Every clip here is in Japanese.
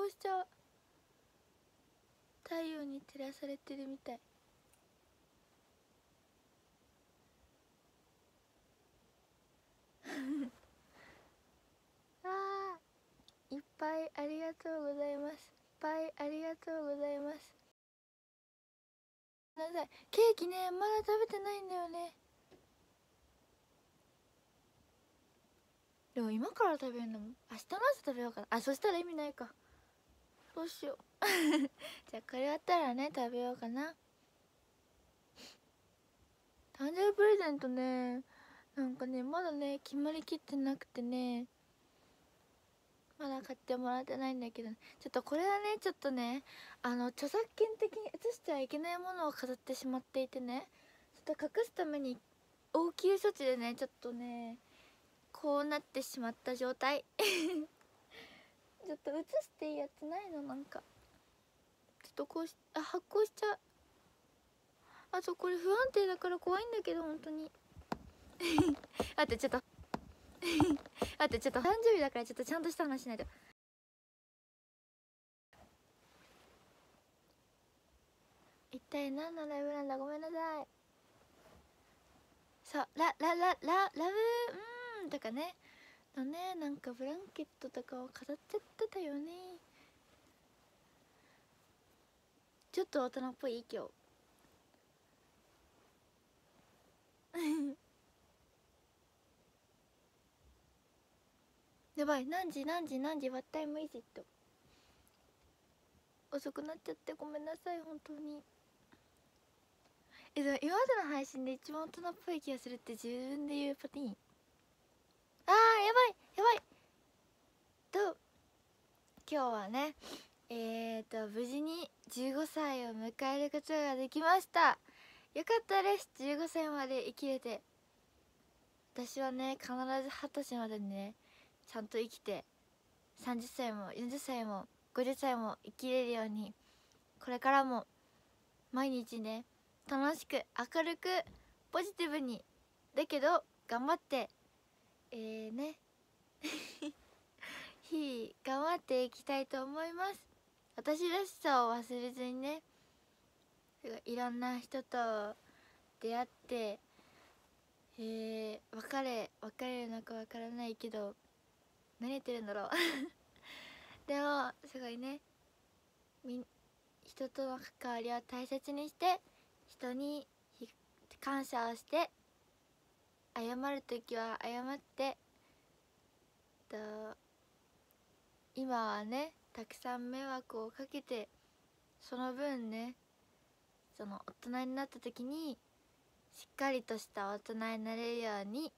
しちゃう。太陽に照らされてるみたい。あー、いっぱいありがとうございます。いっぱいありがとうございます。ごめんなさい、ケーキねまだ食べてないんだよね。でも今から食べるのも明日の朝食べようかな。あ、そしたら意味ないか。どうしようじゃあこれ終わったらね食べようかな。誕生日プレゼントね、なんかねまだね決まりきってなくてね、まだ買ってもらってないんだけど、ね、ちょっとこれはねちょっとね著作権的に移してはいけないものを飾ってしまっていてね、ちょっと隠すために応急処置でねちょっとねこうなってしまった状態ちょっと移していいやつないの？なんかちょっとこう発酵しちゃう。あとこれ不安定だから怖いんだけど本当に待ってちょっと待ってちょっと誕生日だからちょっとちゃんとした話しないと。一体何のライブなんだ、ごめんなさい。そうラブとかねのね、なんかブランケットとかを飾っちゃってたよね。ちょっと大人っぽい今日やばい、何時What time is it？遅くなっちゃってごめんなさい本当に。でも今までの配信で一番大人っぽい気がするって自分で言うパティーン。あーやばいと今日はね無事に15歳を迎えることができました。よかったです。15歳まで生きれて。私はね必ず20歳までねちゃんと生きて、30歳も40歳も50歳も生きれるように、これからも毎日ね楽しく明るくポジティブにだけど頑張ってね日々頑張っていきたいと思います。私らしさを忘れずにね、いろんな人と出会って別れるのか分からないけど何言ってるんだろうでもすごいね、人との関わりを大切にして、人に感謝をして、謝る時は謝ってと、今はねたくさん迷惑をかけて、その分ねその大人になった時にしっかりとした大人になれるように、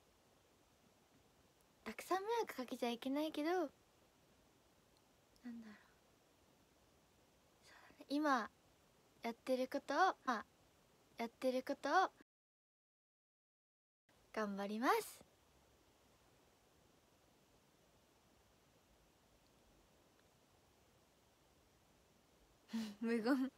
たくさん迷惑かけちゃいけないけど、なんだろう、そうだね、今やってることを頑張ります無言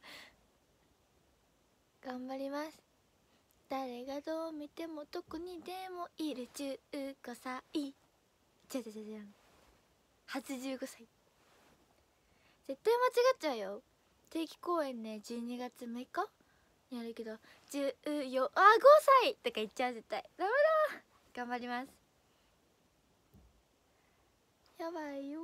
頑張ります。誰がどう見てもどこにでもいる15歳。じゃじゃじゃじゃん、初15歳。絶対間違っちゃうよ。定期公演ね12月6日にあるけど、5歳とか言っちゃう。絶対ダメだ。頑張ります。やばいよ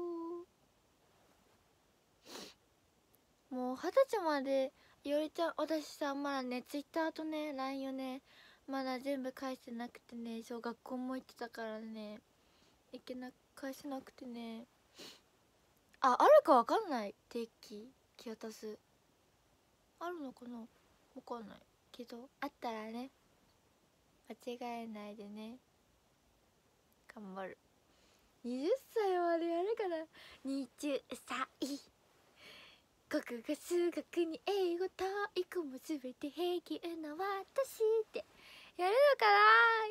もう20歳まで。いおりちゃん、私さまだねツイッターとね LINE をねまだ全部返してなくてね、そう学校も行ってたからね返せなくてね、あるかわかんない。定期気渡すあるのかな、わかんないけど、あったらね間違えないでね。頑張る。20歳までやるから。20歳、国語数学に英語体育も全て平気な私ってやるのかな。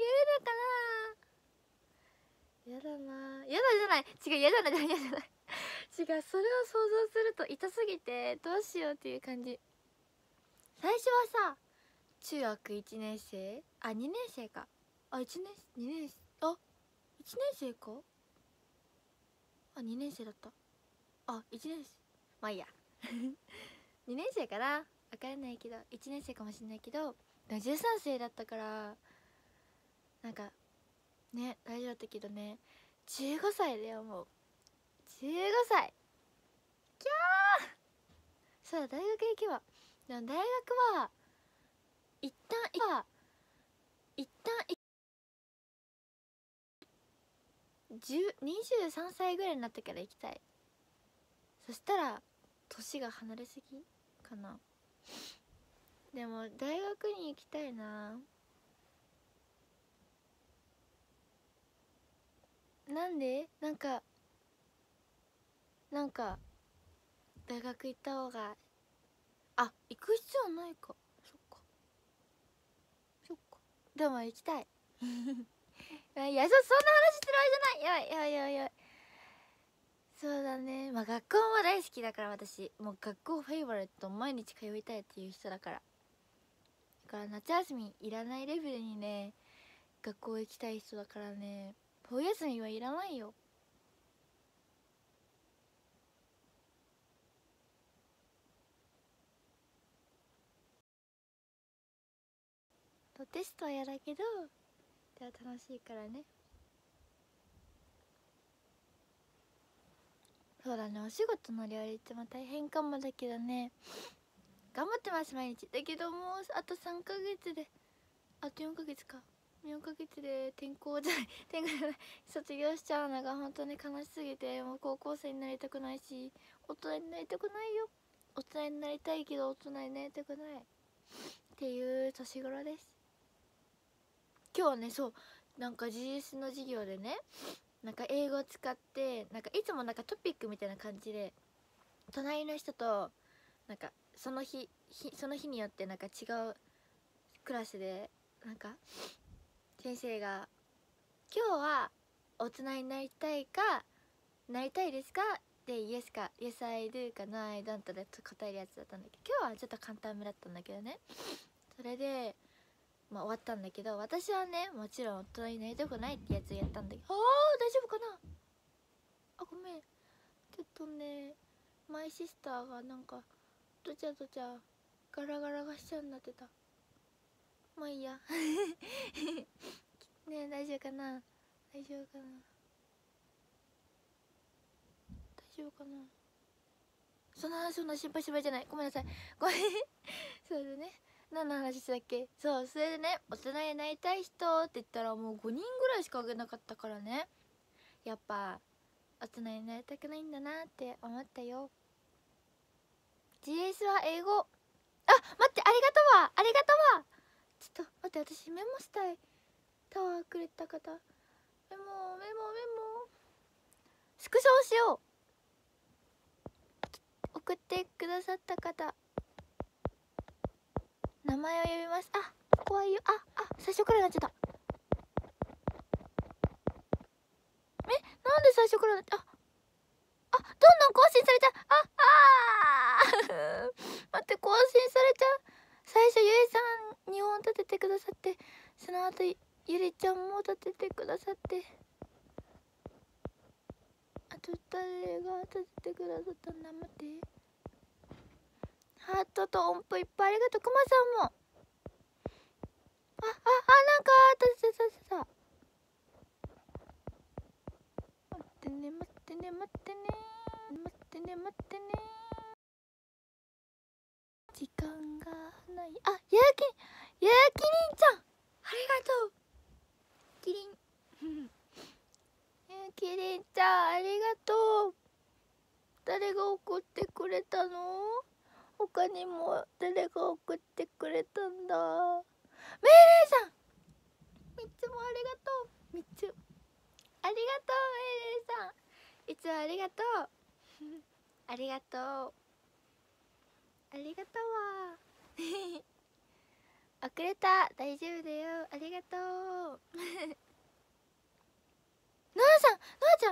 やだな、やだじゃない、違う、やだな、やだじゃない違う、それを想像すると痛すぎてどうしようっていう感じ。最初はさ中学1年生2年生か、1年2年1年生か、2年生だった。 あ、1年生、まあいいや2年生かな、分からないけど1年生かもしれないけど、13歳だったからなんかね大丈夫だったけどね、15歳だよ、もう15歳。キャー。そうだ、大学行けば、でも大学は一旦23歳ぐらいになってから行きたい。そしたら年が離れすぎかな。でも大学に行きたいな。なんでなんか大学行った方が、あ、行く必要ないか。そっかそっか。でも行きたいいや、そんな話してるわけじゃない。やばいやばいやばいやばい。そうだね、まあ学校も大好きだから、私もう学校フェイバリット、毎日通いたいっていう人だから、だから夏休みいらないレベルにね学校行きたい人だからね、冬休みはいらないよ。テストは嫌だけどでは楽しいからね。そうだね、お仕事の両立も大変かもだけどね、頑張ってます毎日。だけどもうあと3ヶ月で、あと4ヶ月か、4ヶ月で転校じゃない転校じゃない卒業しちゃうのが本当に悲しすぎて、もう高校生になりたくないし大人になりたくないよ。大人になりたいけど大人になりたくないっていう年頃です。今日ね、そう、なんか GS の授業でね、なんか英語を使って、なんかいつもなんかトピックみたいな感じで隣の人となんかその日によってなんか違うクラスで、なんか先生が今日は大人になりたいかなりたいですかで、イエスか Yes I do か No I don't で答えるやつだったんだけど、今日はちょっと簡単めだったんだけどね。それでまあ終わったんだけど、私はねもちろん大人になりたくないってやつやったんだけど、大丈夫かなあ、ごめん、ちょっとねマイシスターがなんかどちゃどちゃガラガラがしちゃになってた。まあいいやねえ、大丈夫かな、大丈夫かな、大丈夫かな。そんな心配じゃない、ごめんなさい、ごめんそうだね、何の話したっけ。そう、それでね、大人になりたい人って言ったらもう5人ぐらいしかあげなかったからね、やっぱ大人になりたくないんだなって思ったよ。 GS は英語、あ、待って、ありがとうわ、ありがとうわ。ちょっと待って、私メモしたい。タワーくれた方、メモスクショをしよう。送ってくださった方、名前を呼びます。あ、怖いよ。最初からなっちゃった。なんで最初からなっちゃった。どんどん更新されちゃう。待って、更新されちゃう。最初ゆいさん2本立ててくださって、その後ゆりちゃんも立ててくださって、あと誰が立ててくださったんだ。待って、ハートと音符いっぱいありがとう。くまさんもなんか立てた。待ってね待ってね待ってね待ってね待ってね、時間がない。ややきりんちゃん、ありがとう。キリンキリンちゃん、ありがとう。誰が送ってくれたの？他にも誰が送ってくれたんだ。めいれいさん、いつもありがとう。めっちゃありがとう、めいれいさん、いつもありがとうありがとう、ありがとうわ遅れた、大丈夫だよ、ありがとうなあさん、なあちゃん、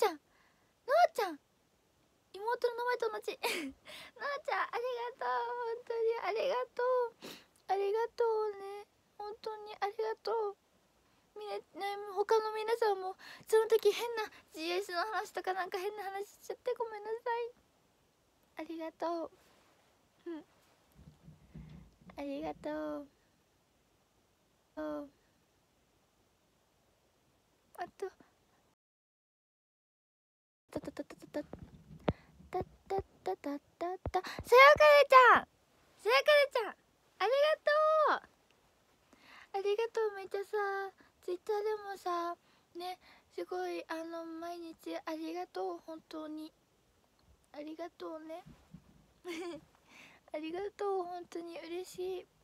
妹の名前と同じなあちゃん、ありがとう、本当にありがとう、ありがとうね、本当にありがとう。みね他の皆さんもその時変な GS の話とかなんか変な話しちゃってごめんなさい。ありがとう。ありがとう。あとたたたたたたたたたたたたさやかれちゃん、さやかれちゃん、ありがとう。ありがとう。めっちゃさ、ツイッターでもさね、すごい毎日ありがとう。本当にありがとうね。ありがとう。本当に嬉しい。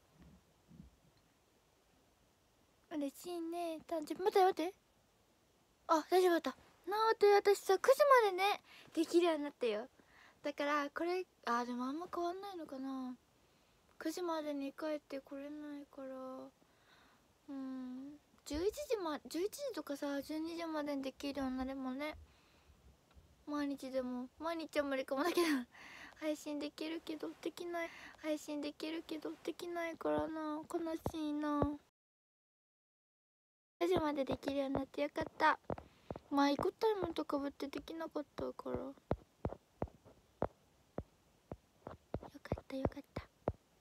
嬉しいね。誕生日待って待って、あ、大丈夫だった。待って、私さ9時までねできるようになったよ。だからこれでもあんま変わんないのかな。9時までに帰ってこれないから、11時とかさ12時までにできるようになればね、毎日でも、毎日は無理かもだけど配信できるけどできない、配信できるけどできないからな、悲しいな。9時までできるようになってよかった。イコタイムとかぶってできなかったからよかったよかった。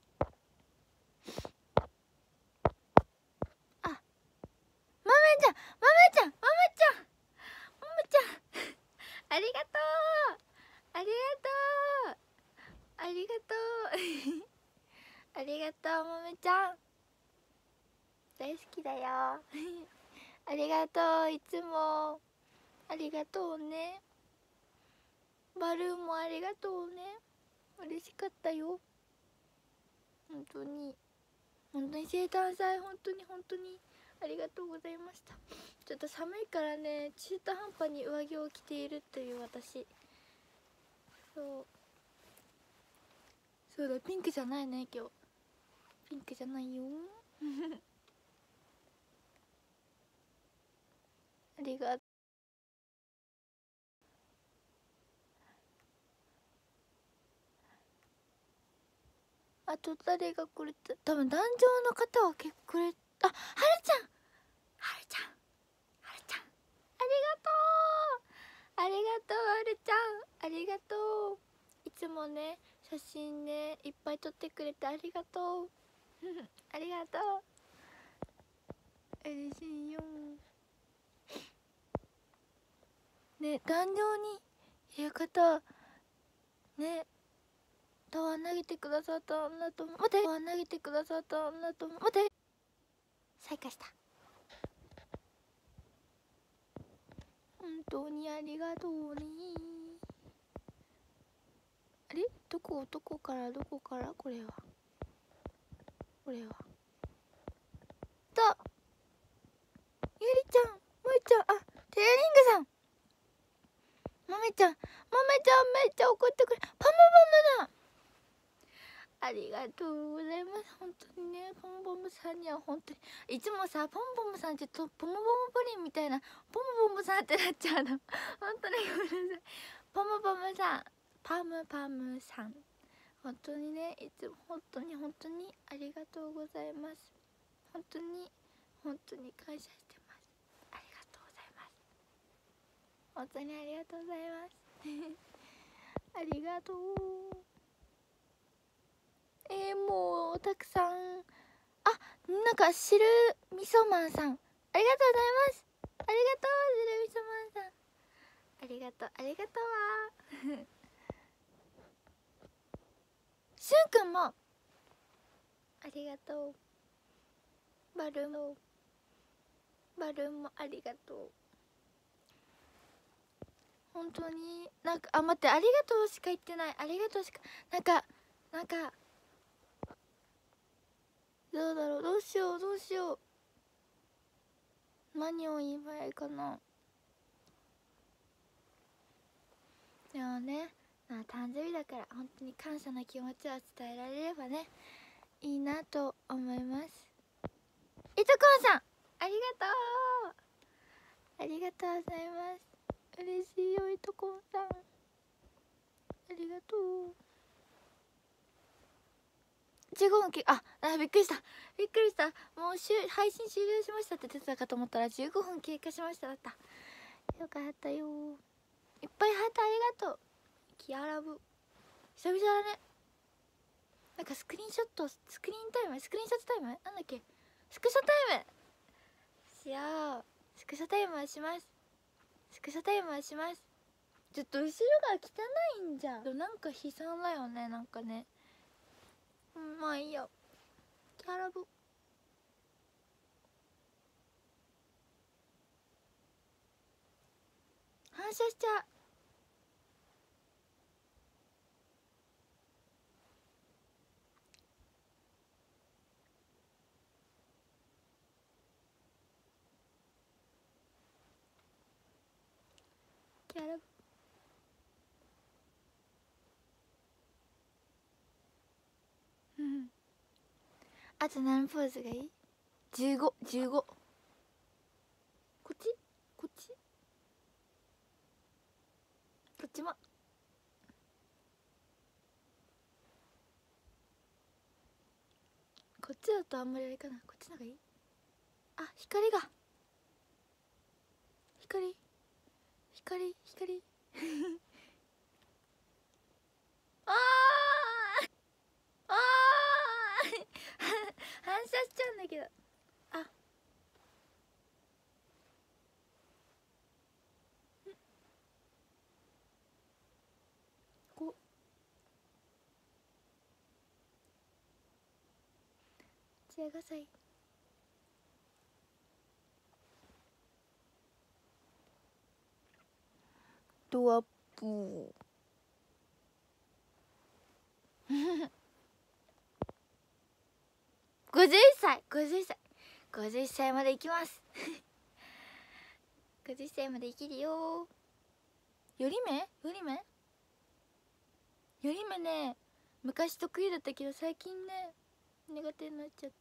あ、豆ちゃん、豆ちゃん、豆ちゃん、豆ちゃんありがとう、ありがとう、ありがとうありがとう、豆ちゃん大好きだよありがとう、いつもありがとうね。バルーンもありがとうね、嬉しかったよ。本当に本当に生誕祭本当に本当にありがとうございました。ちょっと寒いからね、中途半端に上着を着ているという私。そうだ、ピンクじゃないね今日、ピンクじゃないよありがとう。あと誰がくれた、多分壇上の方は結構くれ、はるちゃん、はるちゃん、はるちゃん、ありがとう、ありがとう、はるちゃん、ありがとう。いつもね写真ねいっぱい撮ってくれてありがとうありがとう、嬉しいよね。壇上にいる方ね、タワー投げてくださったんだと思う。待って、タワー投げてくださったんだと思う。待って、再開した。本当にありがとうね。あれ、どこからこれはとゆりちゃん、むいちゃん、テレリングさん、まめちゃんめっちゃ怒ってくれ、パムパムだ。ありがとうございます。本当にね、ポムポムさんには本当にいつもさ、ポムポムさんってとポムポムプリンみたいな、ポムポムさんってなっちゃうの本当にごめんなさい。ポムポムさん、パムパムさん、本当にね、いつも本当にありがとうございます。本当に感謝してます。ありがとうございます。本当にありがとうございますありがとう。もうたくさん、なんか汁みそマンさん、ありがとうございます。ありがとう、汁みそマンさん、ありがとう、ありがとうわしゅんくんもありがとう。バルーンもありがとう。本当になんか待って、ありがとうしか言ってない。ありがとうしかなんかどうだろう、どうしよう、何を言えばいいかな。でもね、誕生日だから本当に感謝の気持ちを伝えられればね、いいなと思います。いとこんさん、ありがとう、ありがとうございます。嬉しいよ、いとこんさん、ありがとう。 15分びっくりしたびっくりした。もう配信終了しましたって出てたかと思ったら15分経過しましただった。よかったよ。いっぱいハートありがとうキアラブ。久々だね。なんかスクリーンショットタイムスクリーンショットタイムなんだっけ、スクショタイムしよう。スクショタイムはします。スクショタイムはします。ちょっと後ろが汚いんじゃん。なんか悲惨だよね、なんかね。まあいいよ。キャラブ反射しちゃう。キャラブあと何ポーズがいい？ 15 こっちこっちこっちも。こっちだとあんまりあれかな。こっちの方がいい？光が光ああ反射しちゃうんだけど。こちらがさい。ドアップ51歳まで行きます50歳まで生きるよ。より目ね、昔得意だったけど最近ね苦手になっちゃった。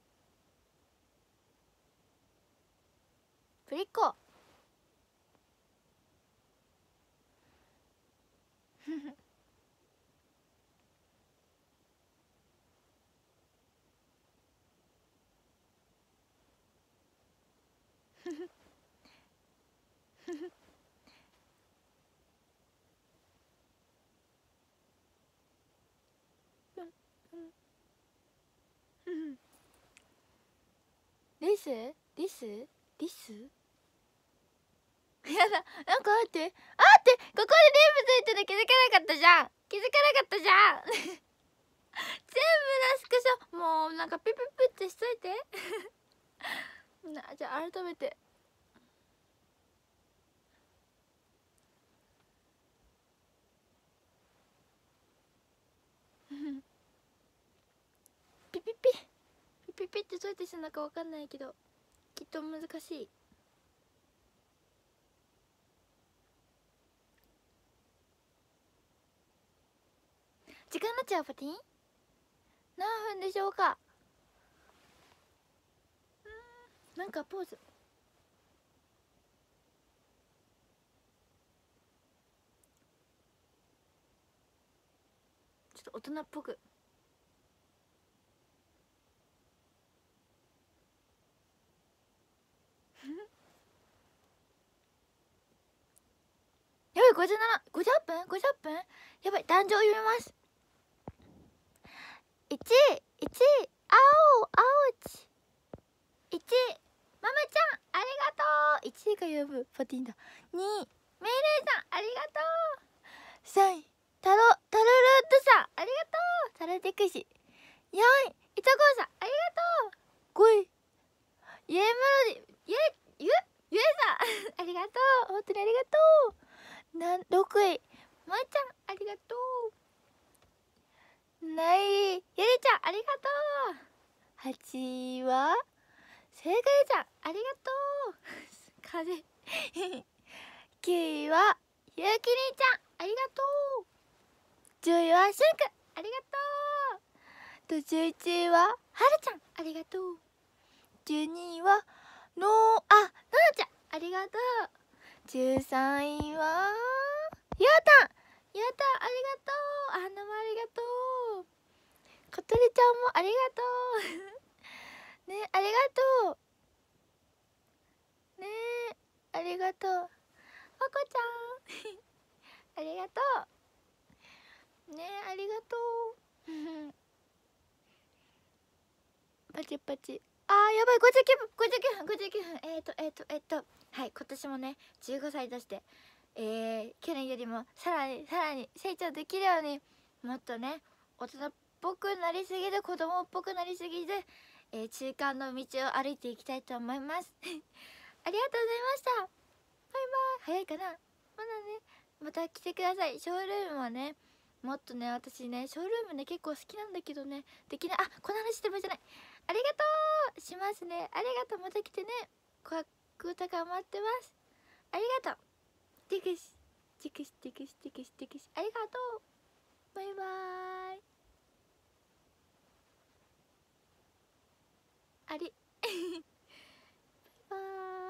プリッコリスやだ、なんか待って、ここでリーブついてるの気づかなかったじゃん全部のスクショもうなんかピピピってしといてじゃあ改めてピピピってどうやってするのかわかんないけどきっと難しい。時間になっちゃう。パティン何分でしょうか。なんかポーズちょっと大人っぽくやばい、50分やばい、壇上読みます。1、青ち1、ママちゃんありがとう。1が呼ぶパティンだ。2、メイレイさんありがとう。3、タルルットさんありがとう。タルテクシ。4、イトコさんありがとう。5位、イエメロディゆえさんありがとう。本当にありがとう。6位、まーちゃんありがとう。7位、ゆりちゃんありがとう。8位は正解ちゃんありがとう風9位はゆうきりんちゃんありがとう。10位はしゅんくんありがとう。と11位ははるちゃんありがとう。12位はのななちゃんありがとう。13位はゆうたんありがとう。花もありがとう。 小鳥ちゃんもありがとうね、ありがとうね、ありがとうまこちゃんありがとうね、ありがとうパチパチ、あーやばい、59分はい、今年もね15歳として去年よりもさらに成長できるように、もっとね大人っぽくなりすぎず子供っぽくなりすぎず、中間の道を歩いていきたいと思いますありがとうございました。バイバイ。早いかな、まだね、また来てください。ショールームはね、もっとね、私ねショールームね結構好きなんだけどね、できない。あ、この話してる場合じゃない。ありがとうしますね。ありがとう、また来てね。コアク歌頑張ってます。ありがとう。テクシテクシテクシテクシテクシ、ありがとう。バイバーイ。ありバイバーイ。